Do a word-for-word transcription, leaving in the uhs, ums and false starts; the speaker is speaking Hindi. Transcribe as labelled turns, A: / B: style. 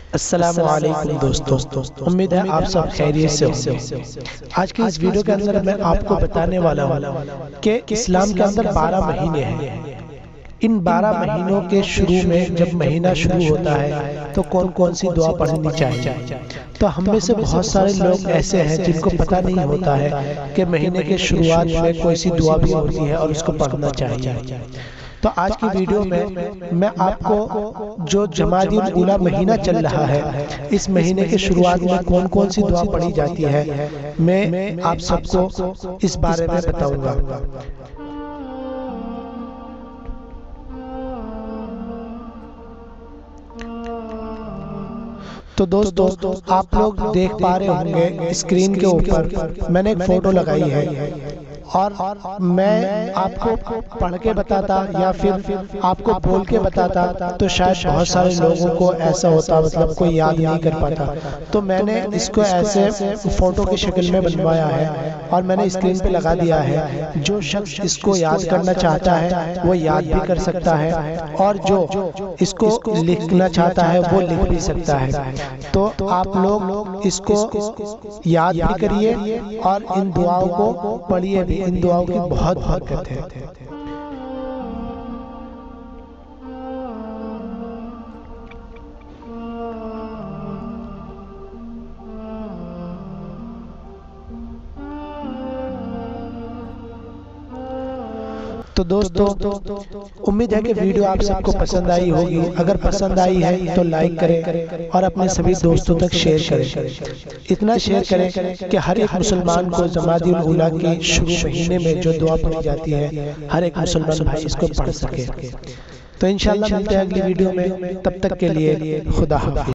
A: अस्सलामु अलैकुम दोस्तों, उम्मीद है आप सब खैरियत से होंगे। आज की इस वीडियो के अंदर मैं आपको बताने वाला हूँ कि इस्लाम के अंदर बारह महीने हैं। इन बारह महीनों के शुरू में जब महीना शुरू होता है तो कौन कौन सी दुआ पढ़नी चाहिए। तो हम में से बहुत सारे लोग ऐसे हैं जिनको पता नहीं होता है कि महीने के शुरुआत में कोई सी दुआ भी होती है और उसको पढ़ना चाहिए। तो आज की वीडियो में मैं आपको जो जमादुल ऊला महीना चल रहा है, इस महीने के शुरुआत में कौन कौन सी दुआ पढ़ी जाती है, मैं आप सबको इस बारे में बताऊंगा। तो दोस्तों, आप लोग देख पा रहे होंगे स्क्रीन के ऊपर मैंने एक फोटो लगाई है और मैं आपको पढ़ के बताता या फिर आपको बोल के बताता तो शायद बहुत सारे लोगों को ऐसा होता, मतलब कोई याद नहीं कर पाता। तो मैंने इसको ऐसे फोटो की शक्ल में बनवाया है और मैंने स्क्रीन पे लगा दिया है। जो शख्स इसको याद करना चाहता है वो याद भी कर सकता है और जो इसको लिखना चाहता है वो लिख भी सकता है। तो आप लोग इसको याद भी करिए और इन दुआओं को पढ़िए भी। इन दुआओं की बहुत बरकत है। तो दोस्तों, उम्मीद है कि वीडियो आप सबको पसंद आई होगी। अगर पसंद आई है तो लाइक करें और अपने सभी दोस्तों तक शेयर करें। इतना शेयर करें कि हर एक मुसलमान को जमादुल ऊला के शुरू महीने में जो दुआ पढ़ी जाती है, हर एक मुसलमान भाई इसको पढ़ सके। तो इंशाल्लाह मिलते हैं अगली वीडियो में। तब तक के लिए खुदा हाफिज़।